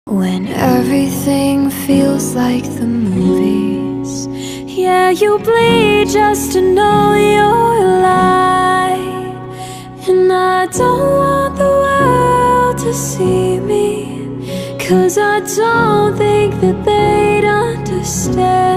When everything feels like the movies, yeah, you bleed just to know you're alive. And I don't want the world to see me, 'cause I don't think that they'd understand.